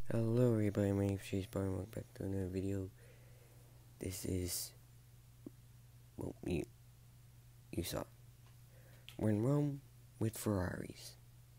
Hello everybody, my name is Chase Barton. Welcome back to another video. This is, well, you saw. We're in Rome with Ferraris.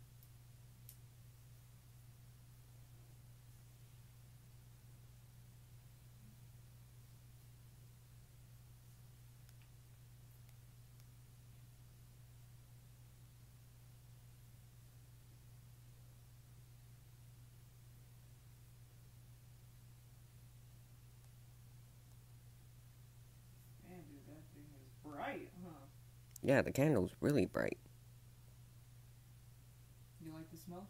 Man, dude, that thing is bright, huh? Yeah, the candle's really bright. You like the smell?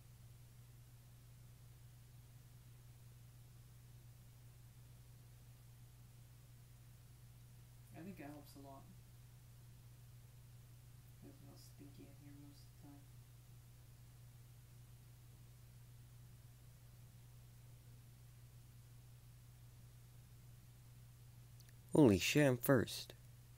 I think it helps a lot. It smells stinky in here most of the time. Holy shit, I'm first.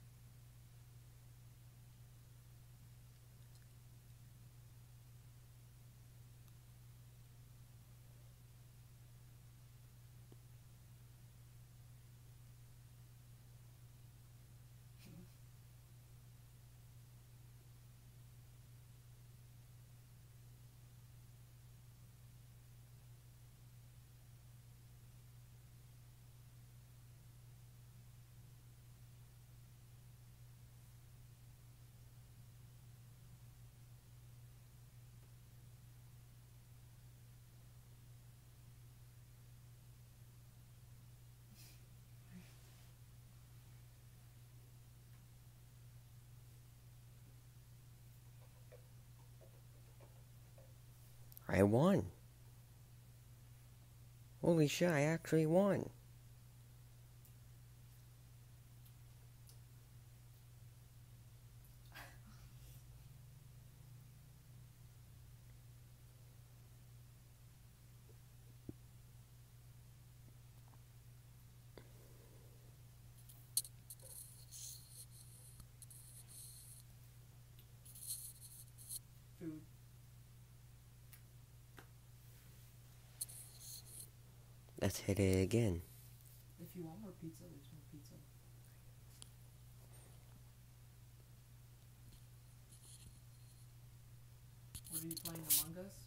I won. Holy shit, I actually won. Food. Let's hit it again. If you want more pizza, there's more pizza. What are you playing, Among Us?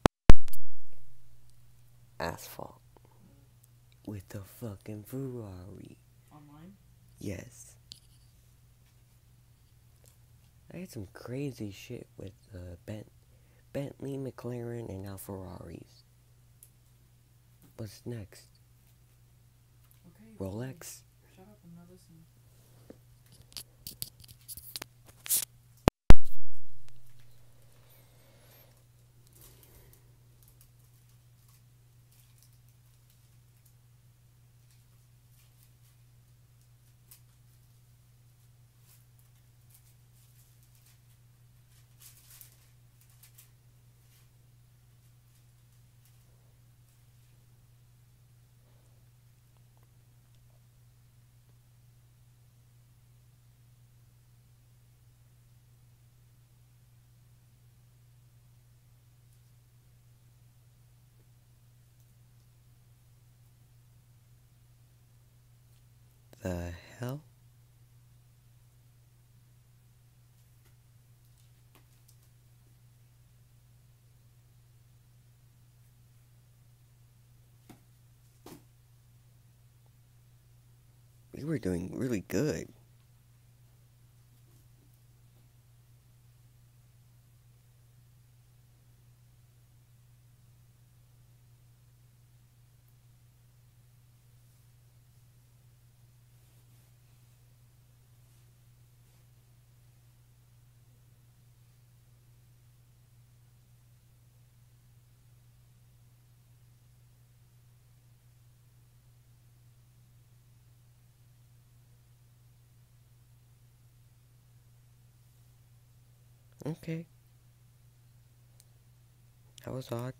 Asphalt. With the fucking Ferrari. Online? Yes. I had some crazy shit with Bentley, McLaren, and now Ferraris. What's next? Okay. Rolex? Shut up, I'm not listening. The hell? We were doing really good. Okay. That was odd.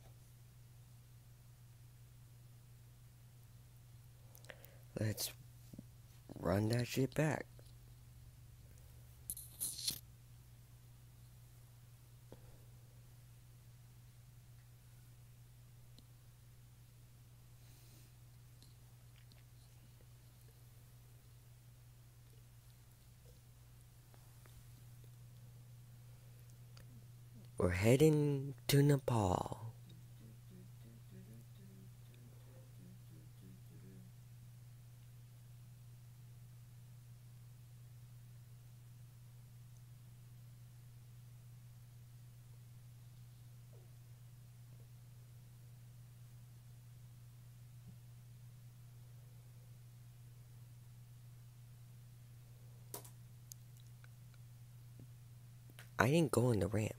Let's run that shit back. We're heading to Nepal. I didn't go on the ramp.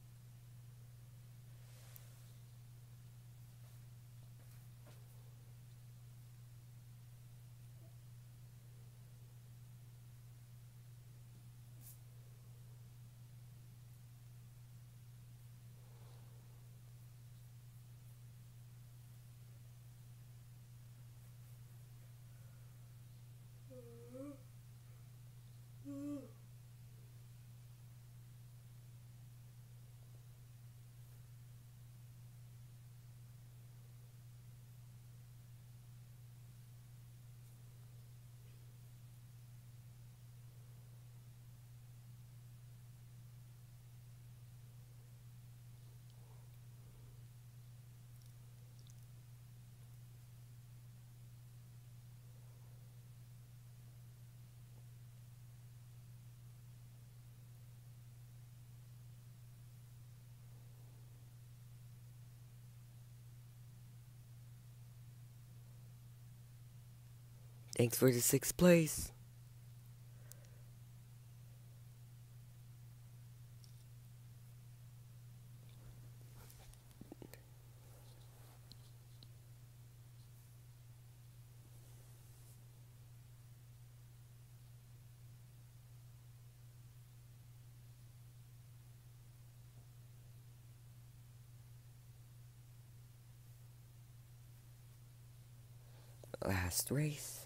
Thanks for the 6th place. Last race.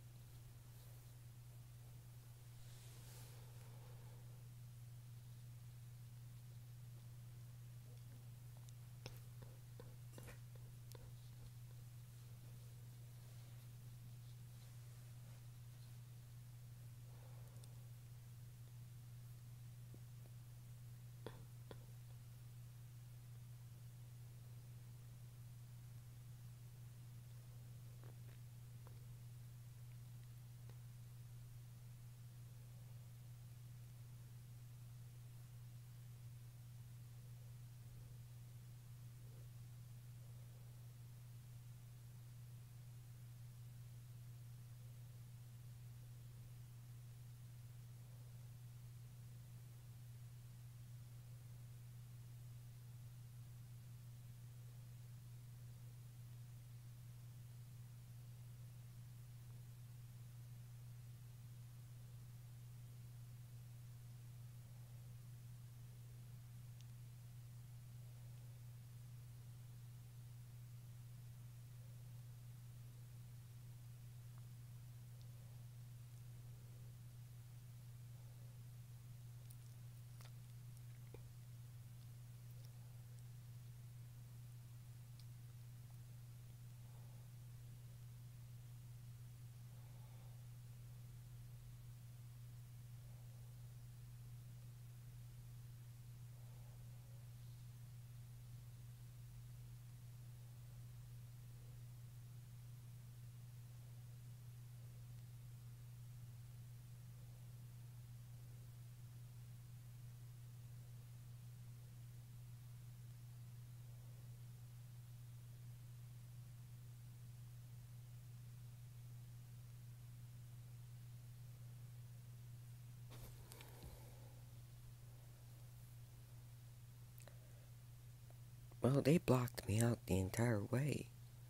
Well, they blocked me out the entire way.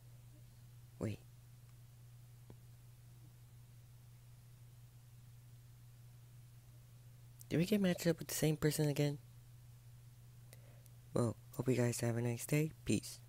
Wait. Did we get matched up with the same person again? Well, hope you guys have a nice day. Peace.